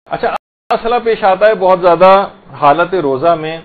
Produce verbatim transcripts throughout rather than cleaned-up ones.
اچھا، مسئلہ پیش آتا ہے بہت زیادہ حالت روزہ میں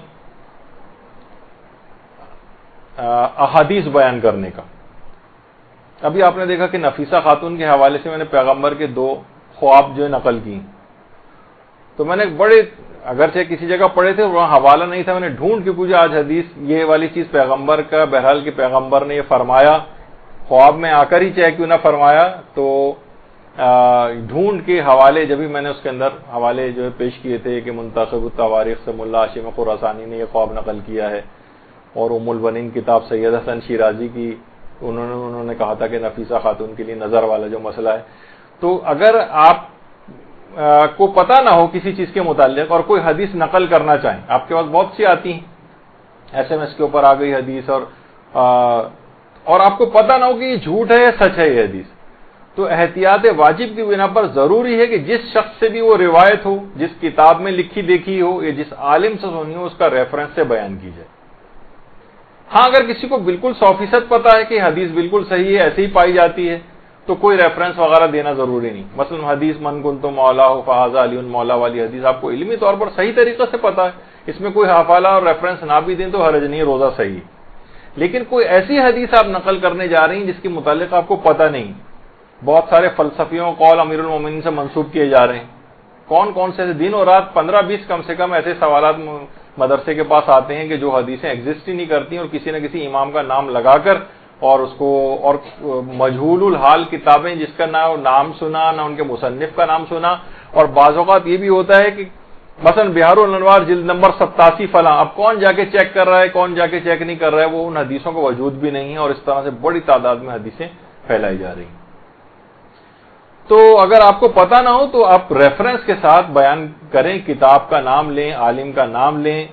احادیث بیان کرنے کا۔ ابھی آپ نے دیکھا کہ نفیسہ خاتون کے حوالے سے میں نے پیغمبر کے دو خواب جو نقل کی، تو میں نے بڑے اگرچہ کسی جگہ پڑھے تھے وہاں حوالہ نہیں تھا، میں نے ڈھونڈ کے پوچھا آج حدیث یہ والی چیز پیغمبر کا، بہرحال کہ پیغمبر نے یہ فرمایا، خواب میں آ کر ہی چاہے کیوں نہ فرمایا، تو ڈھونڈ کے حوالے جب بھی میں نے اس کے اندر حوالے جو پیش کیے تھے کہ منتخب التواریخ سے ملا ہاشم خراسانی نے یہ خواب نقل کیا ہے، اور ام البنین کتاب سید حسن شیرازی کی انہوں نے انہوں نے کہا تھا کہ نفیسہ خاتون کے لیے نظر والا جو مسئلہ ہے۔ تو اگر آپ کو پتہ نہ ہو کسی چیز کے متعلق اور کوئی حدیث نقل کرنا چاہیں، آپ کے پاس بہت سی آتی ہیں، ایس ایم ایس کے اوپر آ گئی حدیث، اور اور آپ کو پتہ نہ ہو کہ یہ جھوٹ ہے یا سچ ہے یہ حدیث، تو احتیاط واجب کی بنا پر ضروری ہے کہ جس شخص سے بھی وہ روایت ہو، جس کتاب میں لکھی دیکھی ہو یا جس عالم سے سنی ہو، اس کا ریفرنس سے بیان کی جائے۔ ہاں، اگر کسی کو بالکل سو فیصد پتا ہے کہ حدیث بالکل صحیح ہے، ایسے ہی پائی جاتی ہے، تو کوئی ریفرنس وغیرہ دینا ضروری نہیں۔ مثلا حدیث من کنت مولا فہذا علی مولا والی حدیث آپ کو علمی طور پر صحیح طریقے سے پتا ہے، اس میں کوئی حوالہ اور ریفرنس نہ بھی دیں تو حرج نہیں، روزہ صحیح ہے۔ لیکن کوئی ایسی حدیث آپ نقل کرنے جا رہی ہیں جس کے متعلق آپ کو پتہ نہیں، بہت سارے فلسفیوں قول امیر المومنین سے منسوب کیے جا رہے ہیں، کون کون سے دن اور رات پندرہ بیس کم سے کم ایسے سوالات مدرسے کے پاس آتے ہیں کہ جو حدیثیں ایگزسٹ ہی نہیں کرتی اور کسی نہ کسی امام کا نام لگا کر اور اس کو، اور مجہول الحال کتابیں جس کا نہ نام سنا نہ ان کے مصنف کا نام سنا، اور بعض اوقات یہ بھی ہوتا ہے کہ مثلا بہار الانوار جلد نمبر ستاسی فلاں، اب کون جا کے چیک کر رہا ہے کون جا کے چیک نہیں کر رہا ہے، وہ ان حدیثوں کا وجود بھی نہیں ہے، اور اس طرح سے بڑی تعداد میں حدیثیں پھیلائی جا رہی ہیں۔ تو اگر آپ کو پتہ نہ ہو تو آپ ریفرنس کے ساتھ بیان کریں، کتاب کا نام لیں، عالم کا نام لیں،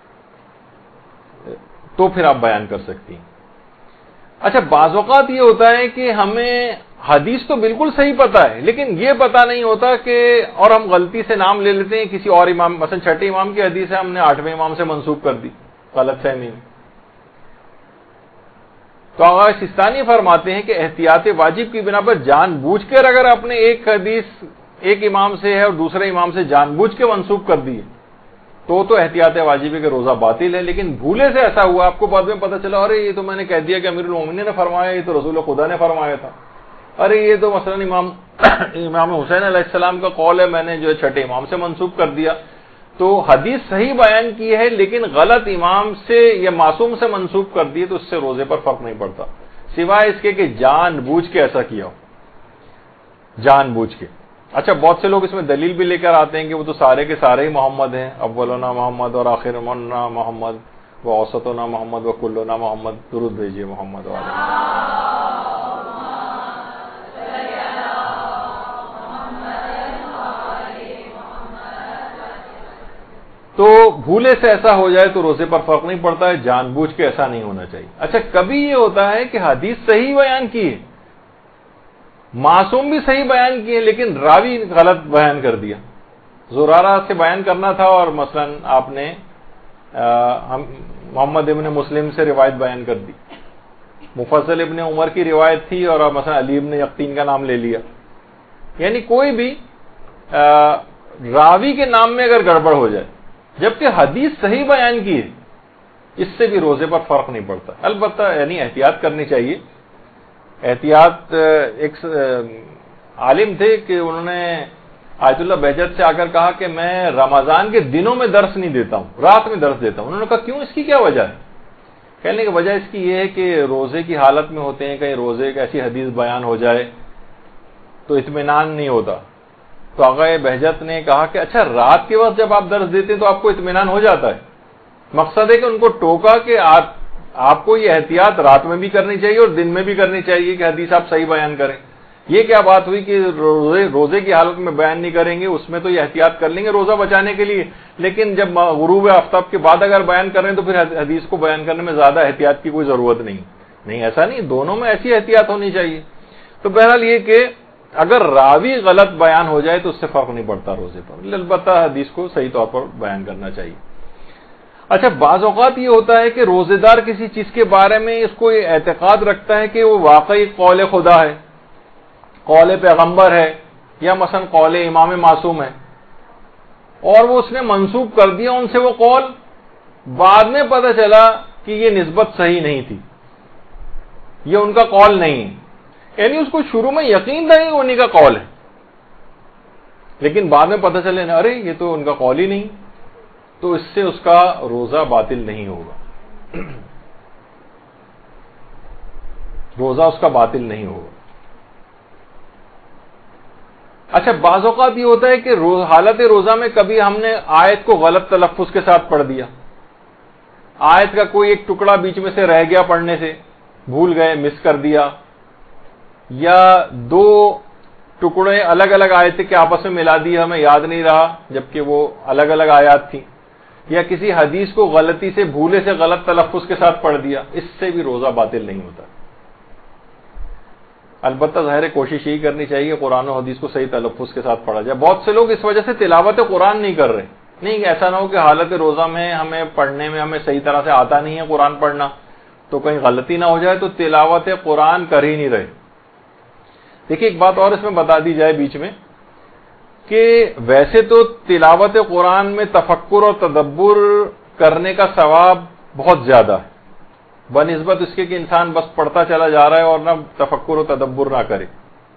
تو پھر آپ بیان کر سکتی ہیں۔ اچھا، بعض اوقات یہ ہوتا ہے کہ ہمیں حدیث تو بالکل صحیح پتہ ہے لیکن یہ پتہ نہیں ہوتا کہ، اور ہم غلطی سے نام لے لیتے ہیں کسی اور امام، مثلا چھٹے امام کی حدیث ہے ہم نے آٹھویں امام سے منسوب کر دی غلط فہمی میں۔ تو آغا سستانی فرماتے ہیں کہ احتیاط واجب کی بنا پر جان بوجھ کر اگر اپنے ایک حدیث ایک امام سے ہے اور دوسرے امام سے جان بوجھ کے منسوب کر دی تو تو احتیاط واجب ہے کہ روزہ باطل ہے، لیکن بھولے سے ایسا ہوا، آپ کو بعد میں پتہ چلا ارے یہ تو میں نے کہہ دیا کہ امیر المومنین نے فرمایا، یہ تو رسول خدا نے فرمایا تھا، ارے یہ تو مثلا امام امام حسین علیہ السلام کا قول ہے، میں نے جو ہے چھٹے امام سے منسوب کر دیا۔ تو حدیث صحیح بیان کی ہے لیکن غلط امام سے یا معصوم سے منسوب کر دی تو اس سے روزے پر فرق نہیں پڑتا، سوائے اس کے کہ جان بوجھ کے ایسا کیا ہو، جان بوجھ کے۔ اچھا، بہت سے لوگ اس میں دلیل بھی لے کر آتے ہیں کہ وہ تو سارے کے سارے ہی محمد ہیں، اولنا محمد اور آخرنا محمد و اوسطنا محمد و کلنا محمد، درود بھیجیے محمد والے۔ تو بھولے سے ایسا ہو جائے تو روزے پر فرق نہیں پڑتا ہے، جان بوجھ کے ایسا نہیں ہونا چاہیے۔ اچھا، کبھی یہ ہوتا ہے کہ حدیث صحیح بیان کی ہے، معصوم بھی صحیح بیان کی ہے لیکن راوی غلط بیان کر دیا، زرارہ سے بیان کرنا تھا اور مثلا آپ نے محمد ابن مسلم سے روایت بیان کر دی، مفضل ابن عمر کی روایت تھی اور مثلا علی ابن یقطین کا نام لے لیا، یعنی کوئی بھی راوی کے نام میں اگر گڑبڑ ہو جائے جبکہ حدیث صحیح بیان کی ہے، اس سے بھی روزے پر فرق نہیں پڑتا۔ البتہ یعنی احتیاط کرنی چاہیے، احتیاط۔ ایک عالم تھے کہ انہوں نے آیت اللہ بہجت سے آ کر کہا کہ میں رمضان کے دنوں میں درس نہیں دیتا ہوں، رات میں درس دیتا ہوں۔ انہوں نے کہا کیوں، اس کی کیا وجہ ہے؟ کہنے کی وجہ اس کی یہ ہے کہ روزے کی حالت میں ہوتے ہیں، کہیں روزے کی ایسی حدیث بیان ہو جائے تو اطمینان نہیں ہوتا۔ تو آغا بہجت نے کہا کہ اچھا، رات کے وقت جب آپ درس دیتے ہیں تو آپ کو اطمینان ہو جاتا ہے؟ مقصد ہے کہ ان کو ٹوکا کہ آپ آپ کو یہ احتیاط رات میں بھی کرنی چاہیے اور دن میں بھی کرنی چاہیے کہ حدیث آپ صحیح بیان کریں۔ یہ کیا بات ہوئی کہ روزے روزے کی حالت میں بیان نہیں کریں گے، اس میں تو یہ احتیاط کر لیں گے روزہ بچانے کے لیے، لیکن جب غروب آفتاب کے بعد اگر بیان کر رہے ہیں تو پھر حدیث کو بیان کرنے میں زیادہ احتیاط کی کوئی ضرورت نہیں۔ نہیں، ایسا نہیں، دونوں میں ایسی احتیاط ہونی چاہیے۔ تو بہرحال یہ کہ اگر راوی غلط بیان ہو جائے تو اس سے فرق نہیں پڑتا روزے پر، البتہ حدیث کو صحیح طور پر بیان کرنا چاہیے۔ اچھا، بعض اوقات یہ ہوتا ہے کہ روزے دار کسی چیز کے بارے میں اس کو یہ اعتقاد رکھتا ہے کہ وہ واقعی قول خدا ہے، قول پیغمبر ہے، یا مثلا قول امام معصوم ہے، اور وہ اس نے منسوب کر دیا ان سے وہ قول، بعد میں پتہ چلا کہ یہ نسبت صحیح نہیں تھی، یہ ان کا قول نہیں ہے، یعنی اس کو شروع میں یقین تھا کہ انہی کا قول ہے، لیکن بعد میں پتہ چلے نا ارے یہ تو ان کا قول ہی نہیں، تو اس سے اس کا روزہ باطل نہیں ہوگا، روزہ اس کا باطل نہیں ہوگا۔ اچھا، بعض اوقات یہ ہوتا ہے کہ حالت روزہ میں کبھی ہم نے آیت کو غلط تلفظ کے ساتھ پڑھ دیا، آیت کا کوئی ایک ٹکڑا بیچ میں سے رہ گیا پڑھنے سے، بھول گئے، مس کر دیا، یا دو ٹکڑے الگ الگ آیتیں کے آپس میں ملا دی، ہمیں یاد نہیں رہا جبکہ وہ الگ الگ آیات تھیں، یا کسی حدیث کو غلطی سے بھولے سے غلط تلفظ کے ساتھ پڑھ دیا، اس سے بھی روزہ باطل نہیں ہوتا۔ البتہ ظاہر کوشش یہی کرنی چاہیے کہ قرآن و حدیث کو صحیح تلفظ کے ساتھ پڑھا جائے۔ بہت سے لوگ اس وجہ سے تلاوت قرآن نہیں کر رہے، نہیں ایسا نہ ہو کہ حالت روزہ میں ہمیں پڑھنے میں ہمیں صحیح طرح سے آتا نہیں ہے قرآن پڑھنا، تو کہیں غلطی نہ ہو جائے تو تلاوت قرآن کر ہی نہیں رہے۔ دیکھیے ایک بات اور اس میں بتا دی جائے بیچ میں کہ ویسے تو تلاوت قرآن میں تفکر اور تدبر کرنے کا ثواب بہت زیادہ ہے، بنسبت اس کے کہ انسان بس پڑھتا چلا جا رہا ہے اور نہ تفکر و تدبر نہ کرے،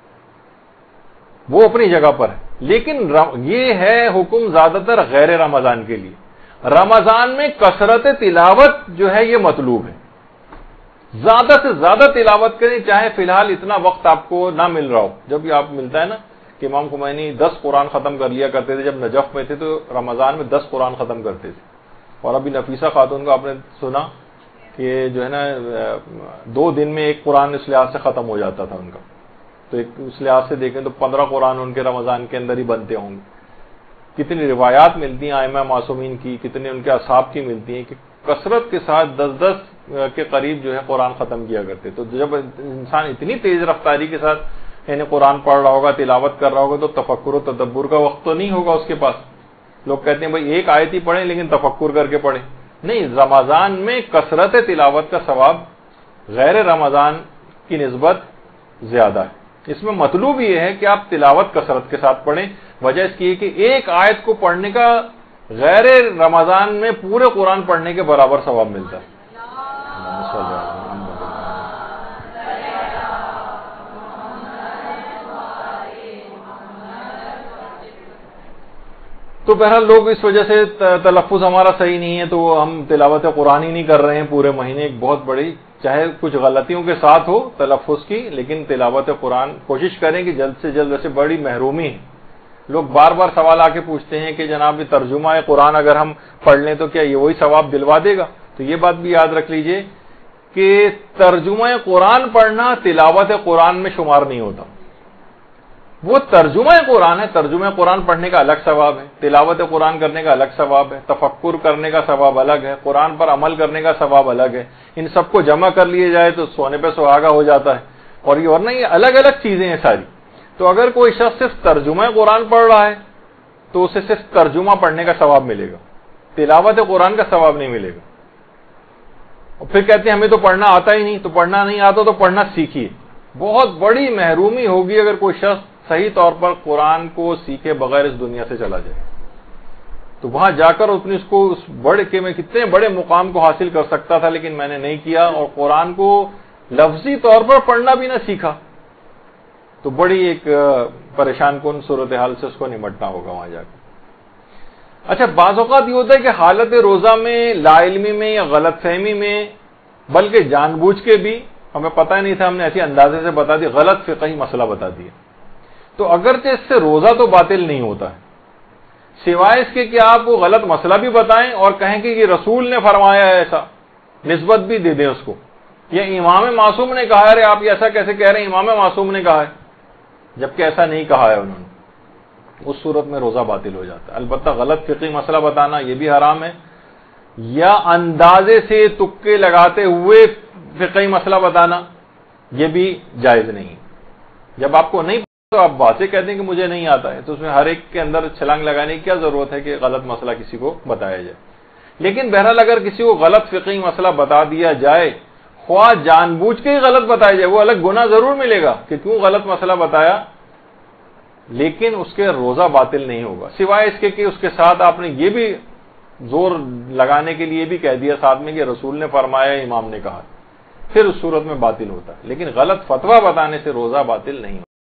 وہ اپنی جگہ پر ہے، لیکن یہ ہے حکم زیادہ تر غیر رمضان کے لیے۔ رمضان میں کثرت تلاوت جو ہے یہ مطلوب ہے، زیادہ سے زیادہ تلاوت کریں، چاہے فی الحال اتنا وقت آپ کو نہ مل رہا ہو۔ جب بھی آپ ملتا ہے نا کہ امام خمینی دس قرآن ختم کر لیا کرتے تھے، جب نجف میں تھے تو رمضان میں دس قرآن ختم کرتے تھے، اور ابھی نفیسہ خاتون کو آپ نے سنا کہ جو ہے نا دو دن میں ایک قرآن اس لحاظ سے ختم ہو جاتا تھا ان کا، تو ایک اس لحاظ سے دیکھیں تو پندرہ قرآن ان کے رمضان کے اندر ہی بنتے ہوں گے۔ کتنی روایات ملتی ہیں ائمہ معصومین کی، کتنے ان کے اصحاب کی ملتی ہیں کہ کثرت کے ساتھ دس دس کے قریب جو ہے قرآن ختم کیا کرتے۔ تو جب انسان اتنی تیز رفتاری کے ساتھ یعنی قرآن پڑھ رہا ہوگا، تلاوت کر رہا ہوگا، تو تفکر و تدبر کا وقت تو نہیں ہوگا اس کے پاس۔ لوگ کہتے ہیں بھائی ایک آیت ہی پڑھیں لیکن تفکر کر کے پڑھیں، نہیں، رمضان میں کثرت تلاوت کا ثواب غیر رمضان کی نسبت زیادہ ہے۔ اس میں مطلوب یہ ہے کہ آپ تلاوت کثرت کے ساتھ پڑھیں، وجہ اس کی ہے کہ ایک آیت کو پڑھنے کا غیر رمضان میں پورے قرآن پڑھنے کے برابر ثواب ملتا ہے۔ تو بہرحال لوگ اس وجہ سے تلفظ ہمارا صحیح نہیں ہے تو ہم تلاوت قرآن ہی نہیں کر رہے ہیں پورے مہینے، ایک بہت بڑی، چاہے کچھ غلطیوں کے ساتھ ہو تلفظ کی، لیکن تلاوت قرآن کوشش کریں کہ جلد سے جلد، ویسے بڑی محرومی ہے۔ لوگ بار بار سوال آ کے پوچھتے ہیں کہ جناب یہ ترجمہ قرآن اگر ہم پڑھ لیں تو کیا یہ وہی ثواب دلوا دے گا؟ تو یہ بات بھی یاد رکھ لیجئے کہ ترجمہ قرآن پڑھنا تلاوت قرآن میں شمار نہیں ہوتا، وہ ترجمہ قرآن ہے، ترجمہ قرآن پڑھنے کا الگ ثواب ہے، تلاوت قرآن کرنے کا الگ ثواب ہے، تفکر کرنے کا ثواب الگ ہے، قرآن پر عمل کرنے کا ثواب الگ ہے۔ ان سب کو جمع کر لیے جائے تو سونے پہ سہاگا ہو جاتا ہے، اور یہ ورنہ یہ الگ الگ چیزیں ہیں ساری۔ تو اگر کوئی شخص صرف ترجمہ قرآن پڑھ رہا ہے تو اسے صرف ترجمہ پڑھنے کا ثواب ملے گا، تلاوت قرآن کا ثواب نہیں ملے گا۔ اور پھر کہتے ہیں ہمیں تو پڑھنا آتا ہی نہیں، تو پڑھنا نہیں آتا تو پڑھنا سیکھیے۔ بہت بڑی محرومی ہوگی اگر کوئی شخص صحیح طور پر قرآن کو سیکھے بغیر اس دنیا سے چلا جائے، تو وہاں جا کر اپنی اس کو اس بڑے کہ میں کتنے بڑے مقام کو حاصل کر سکتا تھا لیکن میں نے نہیں کیا، اور قرآن کو لفظی طور پر پڑھنا بھی نہ سیکھا، تو بڑی ایک پریشان کن صورتحال سے اس کو نمٹنا ہوگا وہاں جا کے۔ اچھا، بعض اوقات یہ ہوتا ہے کہ حالت روزہ میں لا علمی میں یا غلط فہمی میں، بلکہ جان بوجھ کے بھی، ہمیں پتہ ہی نہیں تھا، ہم نے ایسی اندازے سے بتا دی، غلط فقہی مسئلہ بتا دیا، تو اگرچہ اس سے روزہ تو باطل نہیں ہوتا ہے، سوائے اس کے کہ آپ کو غلط مسئلہ بھی بتائیں اور کہیں کہ یہ رسول نے فرمایا ہے، ایسا نسبت بھی دے دیں اس کو، یا امام معصوم نے کہا ہے، آپ ایسا کیسے کہہ رہے ہیں امام معصوم نے کہا ہے، جبکہ ایسا نہیں کہا ہے انہوں نے، اس صورت میں روزہ باطل ہو جاتا ہے۔ البتہ غلط فقہی مسئلہ بتانا یہ بھی حرام ہے، یا اندازے سے تکے لگاتے ہوئے فقہی مسئلہ بتانا یہ بھی جائز نہیں۔ جب آپ کو نہیں تو آپ باتیں کہتے ہیں کہ مجھے نہیں آتا ہے، تو اس میں ہر ایک کے اندر چھلانگ لگانے کی کیا ضرورت ہے کہ غلط مسئلہ کسی کو بتایا جائے۔ لیکن بہرحال اگر کسی کو غلط فقہی مسئلہ بتا دیا جائے، خواہ جان بوجھ کے ہی غلط بتایا جائے، وہ الگ گناہ ضرور ملے گا کہ کیوں غلط مسئلہ بتایا، لیکن اس کے روزہ باطل نہیں ہوگا، سوائے اس کے کہ اس کے ساتھ آپ نے یہ بھی زور لگانے کے لیے بھی کہہ دیا ساتھ میں کہ رسول نے فرمایا، امام نے کہا، پھر اس صورت میں باطل ہوتا ہے، لیکن غلط فتویٰ بتانے سے روزہ باطل نہیں ہوتا۔